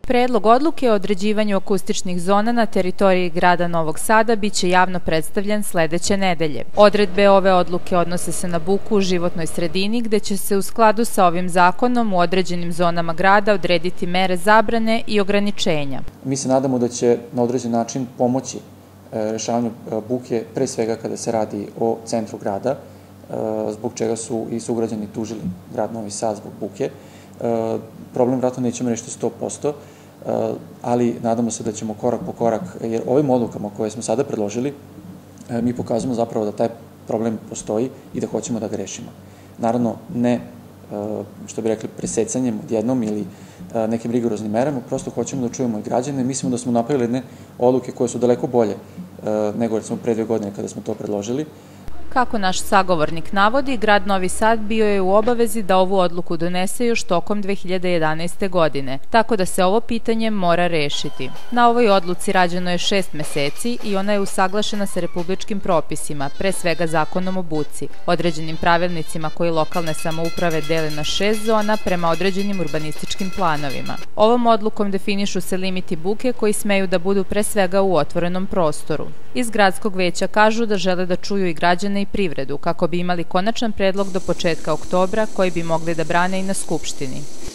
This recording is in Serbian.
Predlog odluke o određivanju akustičnih zona na teritoriji grada Novog Sada biće javno predstavljen sledeće nedelje. Odredbe ove odluke odnose se na buku u životnoj sredini, gde će se u skladu sa ovim zakonom u određenim zonama grada odrediti mere zabrane i ograničenja. Mi se nadamo da će na određen način pomoći rešavanju buke, pre svega kada se radi o centru grada, zbog čega su i sugrađani tužili grad Novi Sad zbog buke. Problem vratno nećemo rešiti 100%, ali nadamo se da ćemo korak po korak, jer ovim odlukama koje smo sada predložili, mi pokazujemo zapravo da taj problem postoji i da hoćemo da ga rešimo. Naravno, ne, što bi rekli, presecanjem odjednom ili nekim rigoroznim merama, prosto hoćemo da čujemo i građane. Mislimo da smo napravili jedne odluke koje su daleko bolje nego recimo pre 2 godine kada smo to predložili. Kako naš sagovornik navodi, grad Novi Sad bio je u obavezi da ovu odluku donese još tokom 2011. godine, tako da se ovo pitanje mora rešiti. Na ovoj odluci rađeno je 6 meseci i ona je usaglašena sa republičkim propisima, pre svega zakonom o buci, određenim pravilnicima koji lokalne samouprave dele na 6 zona prema određenim urbanističkim planovima. Ovom odlukom definišu se limiti buke koji smeju da budu pre svega u otvorenom prostoru. Iz gradskog veća kažu da žele da čuju i građane i privredu, kako bi imali konačan predlog do početka oktobra koji bi mogli da brane i na Skupštini.